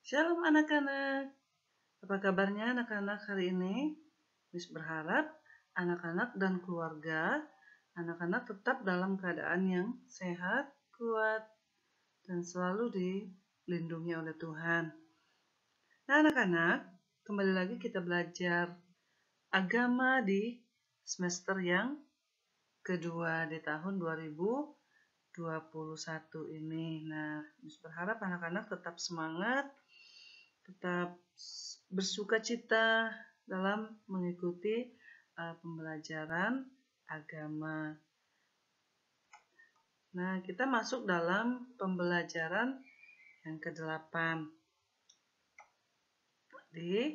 Shalom anak-anak, apa kabarnya anak-anak hari ini? Miss berharap anak-anak dan keluarga, anak-anak tetap dalam keadaan yang sehat, kuat, dan selalu dilindungi oleh Tuhan. Nah anak-anak, kembali lagi kita belajar agama di semester yang kedua di tahun 2021 ini. Nah, Miss berharap anak-anak tetap semangat, tetap bersuka cita dalam mengikuti pembelajaran agama. Nah, kita masuk dalam pembelajaran yang ke-8. Jadi,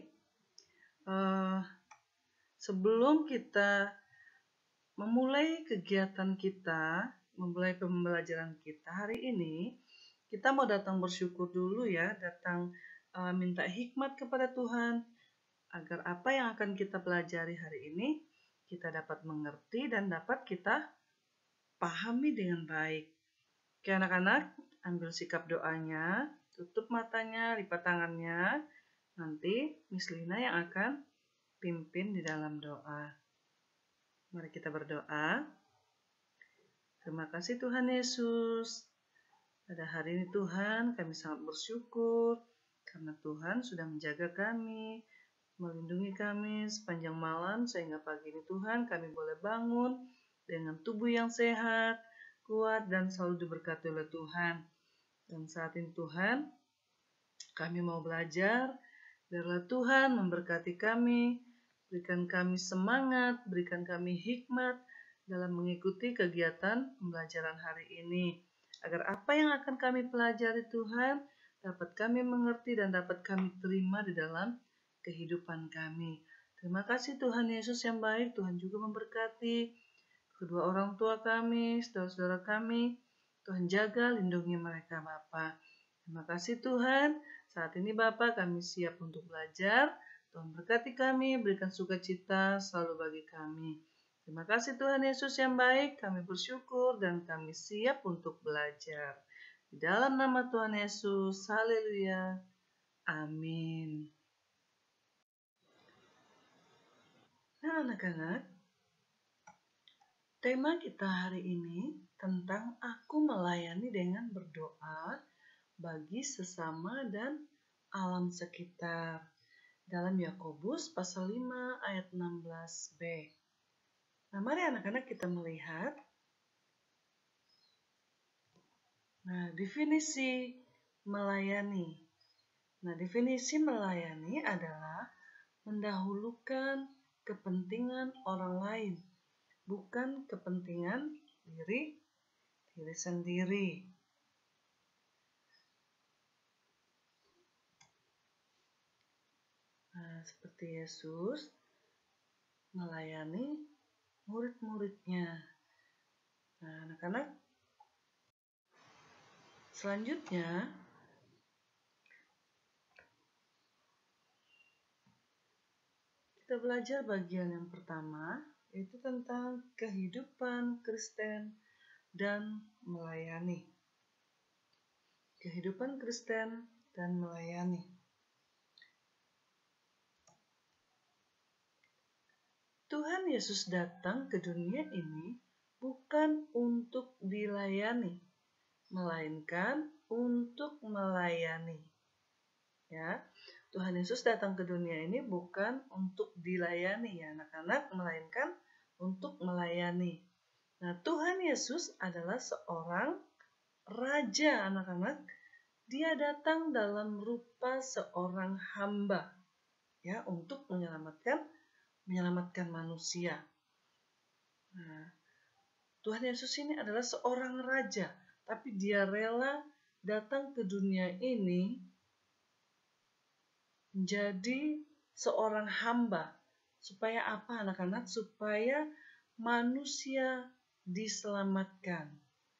sebelum kita memulai kegiatan kita, memulai pembelajaran kita hari ini, kita mau datang bersyukur dulu ya, datang minta hikmat kepada Tuhan, agar apa yang akan kita pelajari hari ini, kita dapat mengerti dan dapat kita pahami dengan baik. Oke anak-anak, ambil sikap doanya, tutup matanya, lipat tangannya, nanti Miss Lina yang akan pimpin di dalam doa. Mari kita berdoa. Terima kasih Tuhan Yesus. Pada hari ini Tuhan, kami sangat bersyukur karena Tuhan sudah menjaga kami, melindungi kami sepanjang malam sehingga pagi ini Tuhan kami boleh bangun dengan tubuh yang sehat, kuat, dan selalu diberkati oleh Tuhan. Dan saat ini Tuhan, kami mau belajar, biarlah Tuhan memberkati kami, berikan kami semangat, berikan kami hikmat dalam mengikuti kegiatan pembelajaran hari ini. Agar apa yang akan kami pelajari Tuhan, dapat kami mengerti dan dapat kami terima di dalam kehidupan kami. Terima kasih Tuhan Yesus yang baik, Tuhan juga memberkati kedua orang tua kami, saudara-saudara kami. Tuhan jaga, lindungi mereka Bapa. Terima kasih Tuhan, saat ini Bapa kami siap untuk belajar. Tuhan berkati kami, berikan sukacita selalu bagi kami. Terima kasih Tuhan Yesus yang baik, kami bersyukur dan kami siap untuk belajar. Di dalam nama Tuhan Yesus, haleluya, amin. Nah anak-anak, tema kita hari ini tentang aku melayani dengan berdoa bagi sesama dan alam sekitar. Dalam Yakobus pasal 5 ayat 16b. Nah, mari anak-anak kita melihat. Nah, definisi melayani. Nah, definisi melayani adalah mendahulukan kepentingan orang lain, bukan kepentingan diri sendiri. Nah, seperti Yesus melayani murid-muridnya. Nah, anak-anak, selanjutnya kita belajar bagian yang pertama, yaitu tentang kehidupan Kristen dan melayani. Kehidupan Kristen dan melayani. Tuhan Yesus datang ke dunia ini bukan untuk dilayani, melainkan untuk melayani. Ya, Tuhan Yesus datang ke dunia ini bukan untuk dilayani ya anak-anak, melainkan untuk melayani. Nah, Tuhan Yesus adalah seorang raja anak-anak. Dia datang dalam rupa seorang hamba ya untuk menyelamatkan manusia. Nah, Tuhan Yesus ini adalah seorang raja, tapi dia rela datang ke dunia ini menjadi seorang hamba. Supaya apa anak-anak? Supaya manusia diselamatkan.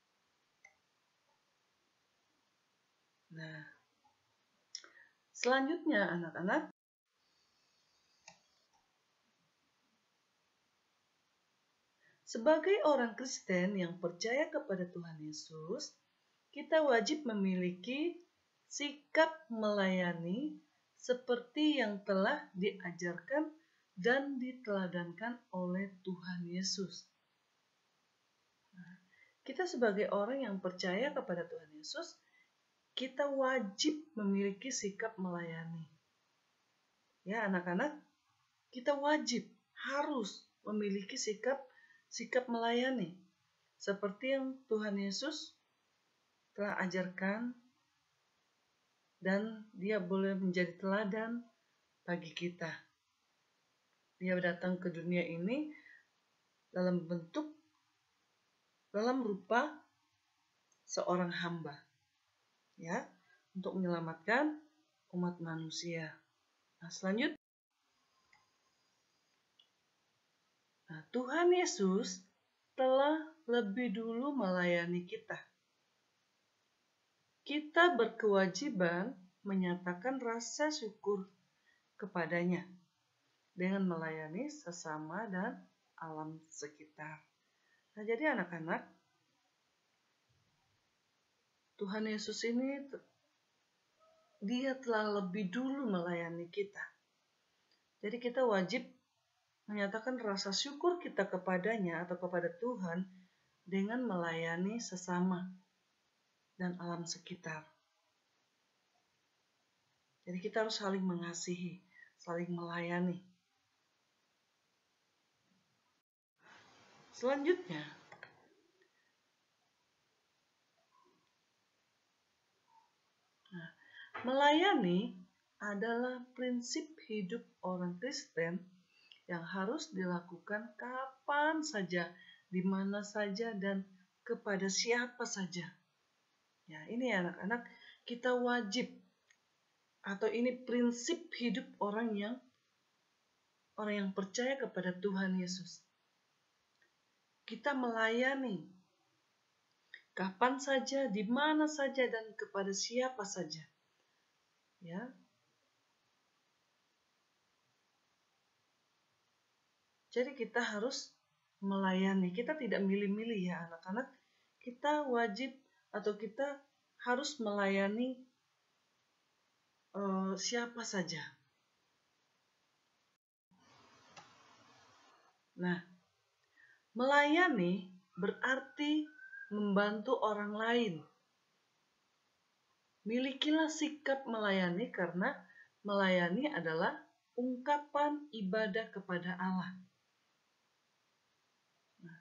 Nah, selanjutnya anak-anak, sebagai orang Kristen yang percaya kepada Tuhan Yesus, kita wajib memiliki sikap melayani seperti yang telah diajarkan dan diteladankan oleh Tuhan Yesus. Kita sebagai orang yang percaya kepada Tuhan Yesus, kita wajib memiliki sikap melayani. Ya, anak-anak, kita wajib harus memiliki sikap melayani. Seperti yang Tuhan Yesus telah ajarkan dan dia boleh menjadi teladan bagi kita. Dia datang ke dunia ini dalam rupa seorang hamba, ya, untuk menyelamatkan umat manusia. Nah, selanjutnya, Tuhan Yesus telah lebih dulu melayani kita. Kita berkewajiban menyatakan rasa syukur kepadanya dengan melayani sesama dan alam sekitar. Nah, jadi anak-anak, Tuhan Yesus ini dia telah lebih dulu melayani kita. Jadi kita wajib menyatakan rasa syukur kita kepadanya atau kepada Tuhan dengan melayani sesama dan alam sekitar. Jadi kita harus saling mengasihi, saling melayani. Selanjutnya, melayani adalah prinsip hidup orang Kristen yang harus dilakukan kapan saja, di mana saja, dan kepada siapa saja. Ya, ini anak-anak, kita wajib, atau ini prinsip hidup orang yang percaya kepada Tuhan Yesus. Kita melayani kapan saja, di mana saja, dan kepada siapa saja. Ya. Jadi kita harus melayani. Kita tidak milih-milih ya anak-anak. Kita wajib atau kita harus melayani siapa saja. Nah, melayani berarti membantu orang lain. Milikilah sikap melayani karena melayani adalah ungkapan ibadah kepada Allah. Nah,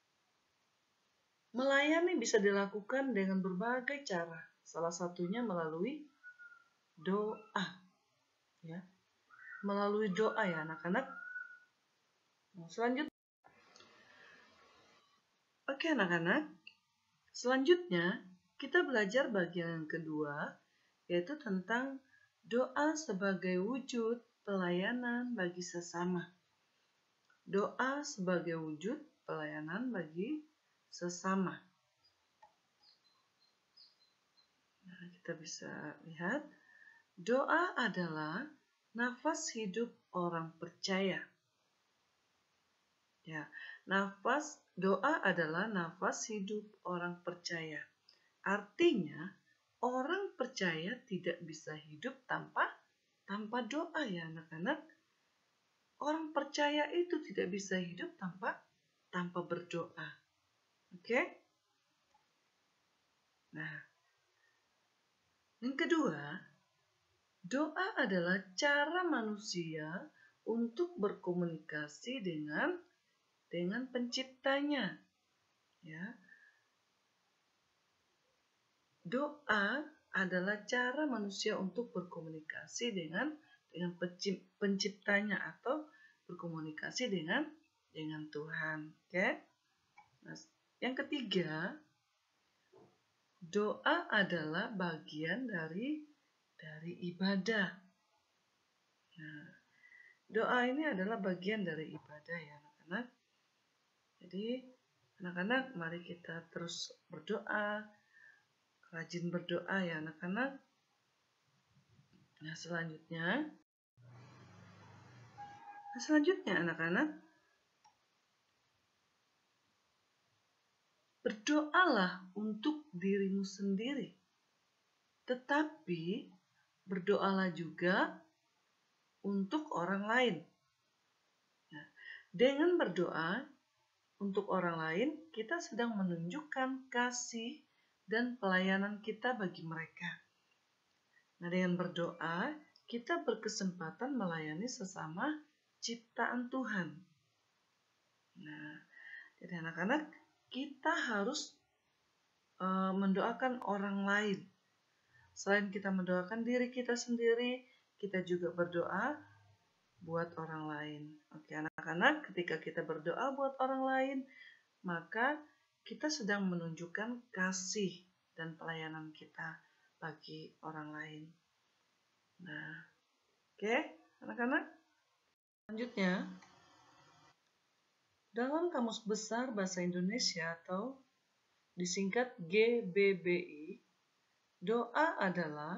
melayani bisa dilakukan dengan berbagai cara. Salah satunya melalui doa. Ya. Melalui doa ya anak-anak. Nah, selanjutnya. Oke anak-anak. Selanjutnya kita belajar bagian yang kedua, yaitu tentang doa sebagai wujud pelayanan bagi sesama. Doa sebagai wujud pelayanan bagi sesama. Nah, kita bisa lihat, doa adalah nafas hidup orang percaya. Ya, doa adalah nafas hidup orang percaya. Artinya, orang percaya tidak bisa hidup tanpa doa ya anak-anak. Orang percaya itu tidak bisa hidup tanpa berdoa. Oke? Nah, yang kedua, doa adalah cara manusia untuk berkomunikasi dengan penciptanya. Ya. Doa adalah cara manusia untuk berkomunikasi dengan penciptanya atau berkomunikasi dengan Tuhan. Oke? Nah, yang ketiga, doa adalah bagian dari ibadah. Nah, doa ini adalah bagian dari ibadah ya anak-anak. Jadi anak-anak, mari kita terus berdoa, rajin berdoa ya anak-anak. Nah, selanjutnya anak-anak, berdoalah untuk dirimu sendiri. Tetapi berdoalah juga untuk orang lain. Nah, dengan berdoa untuk orang lain, kita sedang menunjukkan kasih dan pelayanan kita bagi mereka. Nah, dengan berdoa, kita berkesempatan melayani sesama ciptaan Tuhan. Nah, jadi anak-anak, kita harus mendoakan orang lain. Selain kita mendoakan diri kita sendiri, kita juga berdoa buat orang lain. Oke, anak-anak, ketika kita berdoa buat orang lain, maka kita sedang menunjukkan kasih dan pelayanan kita bagi orang lain. Nah, oke, anak-anak. Selanjutnya, dalam Kamus Besar Bahasa Indonesia atau disingkat GBBI, doa adalah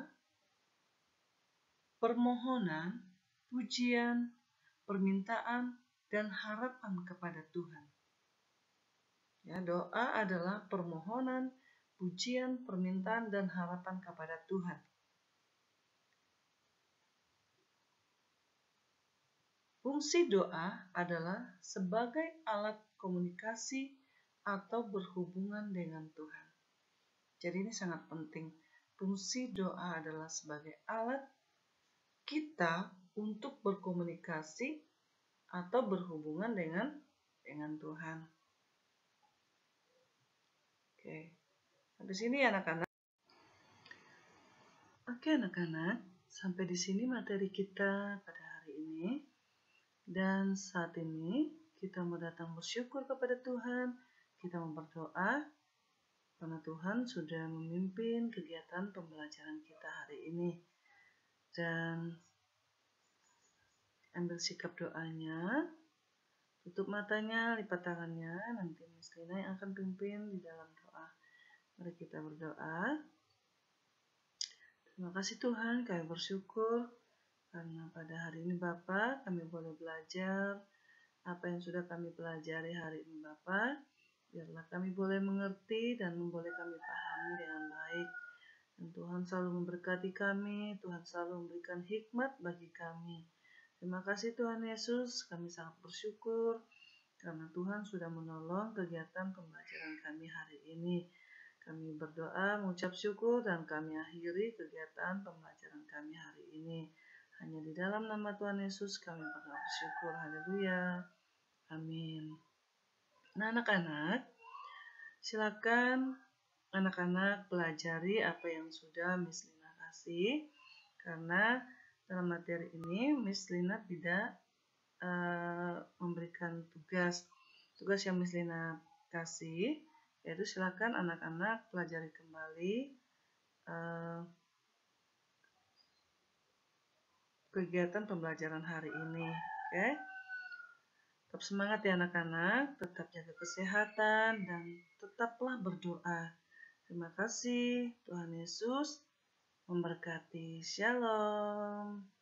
permohonan, pujian, permintaan, dan harapan kepada Tuhan. Ya, doa adalah permohonan, pujian, permintaan, dan harapan kepada Tuhan. Fungsi doa adalah sebagai alat komunikasi atau berhubungan dengan Tuhan. Jadi ini sangat penting. Fungsi doa adalah sebagai alat kita untuk berkomunikasi atau berhubungan dengan Tuhan. Oke. Sampai sini ya anak-anak. Oke anak-anak, sampai di sini materi kita pada hari ini. Dan saat ini kita mau datang bersyukur kepada Tuhan. Kita mau berdoa karena Tuhan sudah memimpin kegiatan pembelajaran kita hari ini. Dan ambil sikap doanya, tutup matanya, lipat tangannya, nanti Miss Lina yang akan pimpin di dalam doa. Mari kita berdoa. Terima kasih Tuhan, kami bersyukur karena pada hari ini Bapa kami boleh belajar apa yang sudah kami pelajari hari ini Bapa. Biarlah kami boleh mengerti dan boleh kami pahami dengan baik. Dan Tuhan selalu memberkati kami, Tuhan selalu memberikan hikmat bagi kami. Terima kasih Tuhan Yesus, kami sangat bersyukur karena Tuhan sudah menolong kegiatan pembelajaran kami hari ini. Kami berdoa, mengucap syukur, dan kami akhiri kegiatan pembelajaran kami hari ini. Hanya di dalam nama Tuhan Yesus kami bersyukur. Haleluya. Amin. Nah anak-anak, silakan anak-anak pelajari apa yang sudah Miss Lina kasih. Karena dalam materi ini Miss Lina tidak memberikan tugas yang Miss Lina kasih, yaitu silakan anak-anak pelajari kembali kegiatan pembelajaran hari ini. Oke? Tetap semangat ya anak-anak, tetap jaga kesehatan dan tetaplah berdoa. Terima kasih, Tuhan Yesus memberkati. Shalom.